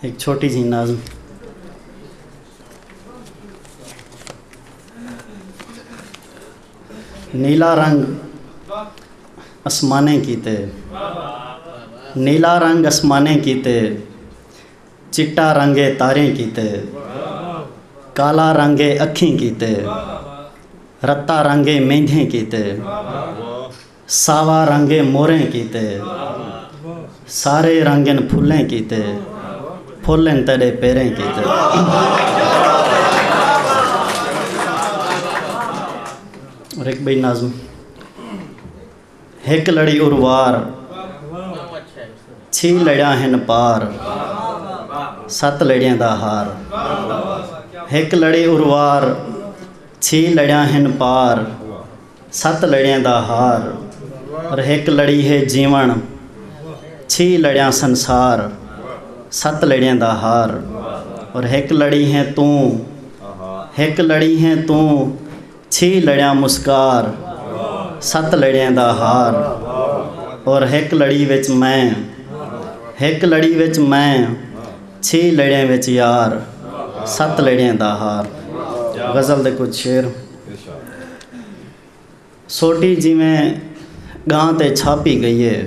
ایک چھوٹی سی نظم. نیلا رنگ آسمانے کیتے، نیلا رنگ آسمانے کیتے، چٹا رنگے تاریں کیتے، کالا رنگے اکھیں کیتے، رتا رنگے مہندیں کیتے، ساوا رنگے موریں کیتے، سارے رنگن پھلیں کیتے، پھلن تڑے پیریں کیتے. اور ایک بھئی نظم. ایک لڑی اروار چھی لڑیاں ہن پار، سات لڑیاں دا ہار. ایک لڑی اروار چھی لڑیاں ہن پار، سات لڑیاں دا ہار. اور ایک لڑی ہے جیون چھی لڑیاں سنسار، سات لڑیاں دا ہار. اور ایک لڑی ہے تو، ایک لڑی ہے تو، چھی لڑیاں مسکار، سات لڑیاں دا ہار. اور ایک لڑی وچ میں، ایک لڑی وچ میں، چھی لڑیاں وچ یار، سات لڑیاں دا ہار. غزل دے کچھ شعر. سوٹی جی میں گاں تے چھاپی گئی ہے،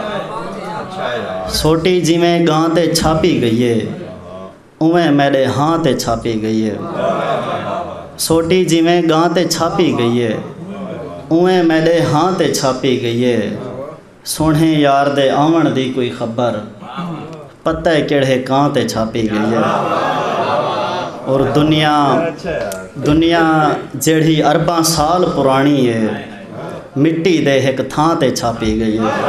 سوٹی جی میں گاں تے چھاپی گئی ہے، اویں میرے ہاں تے چھاپی گئی ہے. سوٹی جی میں گاں تے چھاپی گئی ہے، اویں میرے ہاں تے چھاپی گئی ہے. سونے یار دے آون دی کوئی خبر، پتہ ہے کیڑے کاں تے چھاپی گئی ہے. اور دنیا جیڑی ارباں سال پرانی ہے، مٹی دے ایک تھاں تے چھاپی گئی ہے.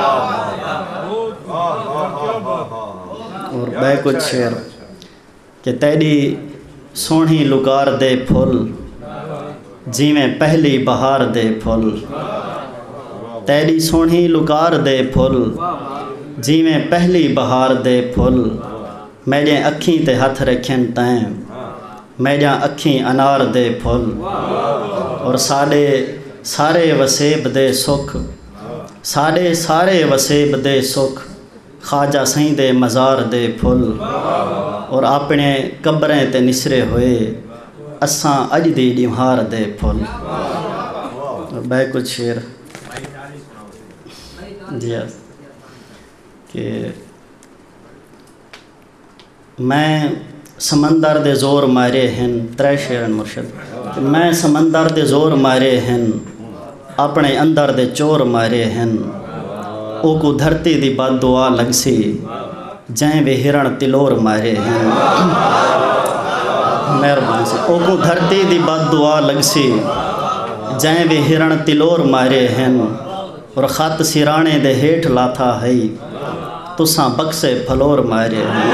اور بے کچھ شعر کہ تیری سونی لکار دے پھل، جی میں پہلی بہار دے پھل. تیری سونی لکار دے پھل، جی میں پہلی بہار دے پھل. میرے اکھیں تے ہاتھ رکھن تائیں، میرے اکھیں انار دے پھل. اور سارے وسیب دے سکھ، سارے وسیب دے سکھ، خواجہ سائیں دے مزار دے پھل. اور اپنے قبریں تے نسرے ہوئے، اساں اج دی ڈیمہار دے پھل. بے کچھ شعر جی کہ میں سمندر دے زور مارے ہن. ترے شعرن مرشد. کہ میں سمندر دے زور مارے ہن، اپنے اندر دے چور مارے ہن. او کو دھرتی دی بد دعا لگ سی، جائیں وے ہرن تلور مارے ہیں. مہربانی سے. او کو دھرتی دی بد دعا لگ سی، جائیں وے ہرن تلور مارے ہیں. اور خط سرانے دے ہیٹھ لاتھا ہے، تساں بکسے پھلور مارے ہیں.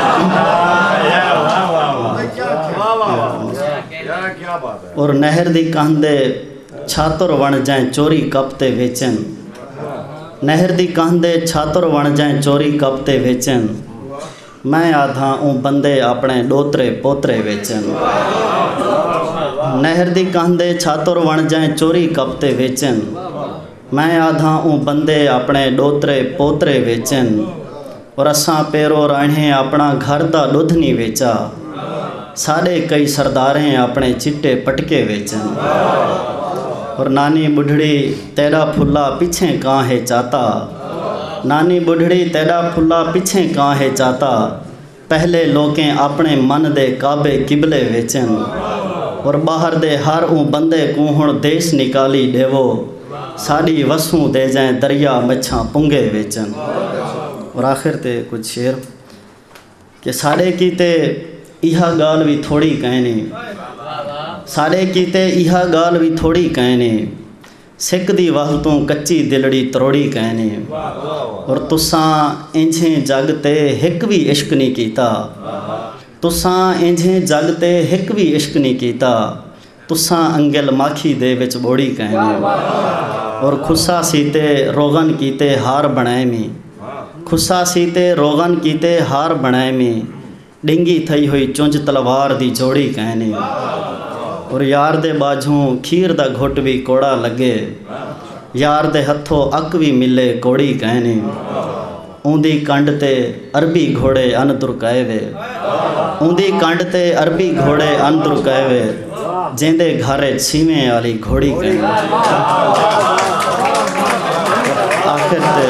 اور نہر دی کاندے چھاتر ون جائیں چوری کپتے ویچن. نہر دی کاندے چھاتر ون جائیں چوری کپتے ویچن. میں آدھا اون بندے اپنے ڈوترے پوترے ویچن. نہر دی کاندے چھاتر ون جائیں چوری کپتے ویچن. میں آدھا اون بندے اپنے ڈوترے پوترے ویچن. اور اساں پیرو راہیں اپنا گھر دا دودھ نہیں ویچا، ساڑے کئی سرداریں اپنے چٹے پٹکے ویچن. اور نانی بڑھڑی تیرا پھلا پیچھے کہاں ہے چاہتا، نانی بڑھڑی تیرا پھلا پیچھے کہاں ہے چاہتا. پہلے لوکیں اپنے من دے کعبے قبلے ویچن. اور باہر دے ہر اون بندے کو ہن دیس نکالی ڈیوو، ساڑی وسوں دے جائیں دریا مچھاں پنگے ویچن. اور آخر تے کچھ شعر کہ ساڑے کیتے ایہا گال بھی تھوڑی کہنی، ساڑے کیتے ایہا گال بھی تھوڑی کہنی. سکھ دی وحلتوں کچی دلڑی تروڑی کہنی. اور تساں انجھیں جگ تے ہک بھی عشق نہیں کیتا، تساں انجھیں جگ تے ہک بھی عشق نہیں کیتا. تساں انگل ماکھی دے وچ بوڑی کہنی. اور خسا سیتے روغن کیتے ہار بنائے میں، خسا سیتے روغن کیتے ہار بنائے میں. ڈنگی تھئی ہوئی چونج تلوار دی جوڑی کہنی. اور یار دے باجھوں کھیر دا گھٹ بھی کوڑا لگے، یار دے ہتھوں اک بھی ملے کوڑی کہنی. اونਦੀ ਕੰਡ ਤੇ ਅਰਬੀ ਘੋੜੇ ਅਨ ਤੁਰਕਾਏ ਵੇ اونਦੀ ਕੰਡ ਤੇ ਅਰਬੀ ਘੋੜੇ ਅਨ ਤੁਰਕਾਏ ਵੇ ਜਿੰਦੇ ਘਰੇ ਛੀਵੇਂ ਵਾਲੀ ਘੋੜੀ ਕਹਿੰਦੇ ਆਖਿਰ ਤੇ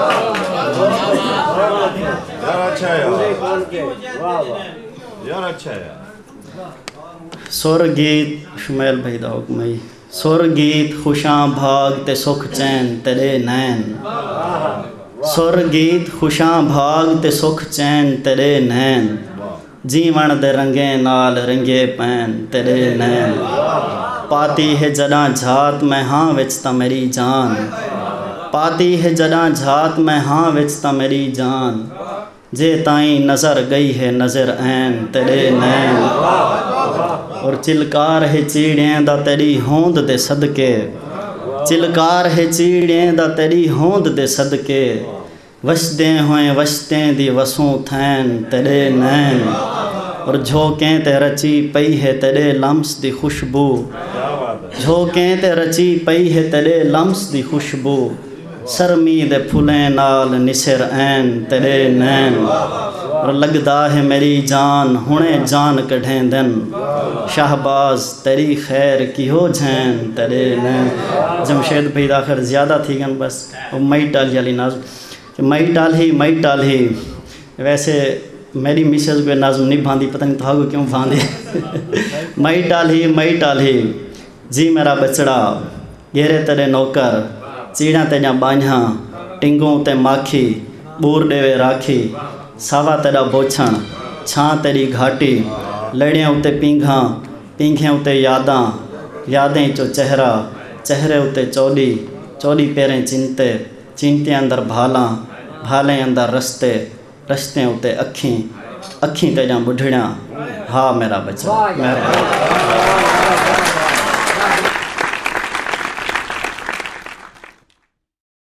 यार अच्छा है ਸੁਰ ਗੀਤ ਸ਼ਮੈਲ ਭਾਈ ਦਾ ਹੁਕਮ ਹੈ ਸੁਰ ਗੀਤ ਖੁਸ਼ਾਂ ਭਾਗ ਤੇ ਸੁਖ ਚੈਨ ਤੇਰੇ ਨੈਣ ਸੁਰ ਗੀਤ ਖੁਸ਼ਾਂ ਭਾਗ ਤੇ ਸੁਖ ਚੈਨ ਤੇਰੇ ਨੈਣ ਜੀਵਨ ਦੇ ਰੰਗੇ ਨਾਲ ਰੰਗੇ ਪੈਣ ਤੇਰੇ ਨੈਣ ਪਾਤੀ ਹੈ ਜਦਾਂ ਝਾਤ ਮੈਂ ਹਾਂ ਵਿੱਚ ਤਾਂ ਮੇਰੀ ਜਾਨ ਪਾਤੀ ਹੈ ਜਦਾਂ ਝਾਤ ਮੈਂ ਹਾਂ ਵਿੱਚ ਤਾਂ ਮੇਰੀ ਜਾਨ ਜੇ ਤਾਈਂ ਨਜ਼ਰ ਗਈ ਹੈ ਨਜ਼ਰ ਐਨ ਤੇਰੇ ਨੈਣ ਔਰ ਚਿਲਕਾਰ ਹੈ ਚੀੜਿਆਂ ਦਾ ਤੇਰੀ ਹੋਂਦ ਦੇ ਸਦਕੇ ਚਿਲਕਾਰ ਹੈ ਚੀੜਿਆਂ ਦਾ ਤੇਰੀ ਹੋਂਦ ਦੇ ਸਦਕੇ ਵਸਦੇ ਹੋਏ ਵਸਤੇ ਦੀ ਵਸੋਂ ਥੈਨ ਤੇਰੇ ਨੈਣ ਔਰ ਝੋਂਕੇ ਤੇ ਰਚੀ ਪਈ ਹੈ ਤੇਰੇ ਲਮਸ ਦੀ ਖੁਸ਼ਬੂ ਝੋਂਕੇ ਤੇ ਰਚੀ ਪਈ ਹੈ ਤੇਰੇ ਲਮਸ ਦੀ ਖੁਸ਼ਬੂ ਸਰਮੀ ਦੇ ਫੁੱਲਾਂ ਨਾਲ ਨਿਸਰ ਐਨ ਤੇਰੇ ਨੈਣ اور لگدا ہے میری جان ہنے جان کڈھیں دن شہباز تیری خیر کی ہو جھین تیرے نین جمشید بھائی آخر زیادہ تھی گن بس وہ مئی ٹالی علی نازم مئی ٹال ہی ویسے میری مسز کو نازم نہیں باندھی پتہ نہیں تو کیوں باندھی مئی ٹال ہی جی میرا بچڑا گھیرے تیرے نوکر چیڑاں تیجاں بانجھاں ٹنگوں تے ماکھی بور ڈیوے راکھی ساوا تیرا بوچھن چھاں تیری گھاٹی لڑیاں اتے پینگھاں پینگھیں اتے یاداں یادیں چو چہرہ چہرے اتے چولی چولی پیریں چنتے چنتے اندر بھالاں بھالیں اندر رستے رستے اتے اکھیں اکھیں تیجاں بڈھڑیاں ہاں میرا بچہ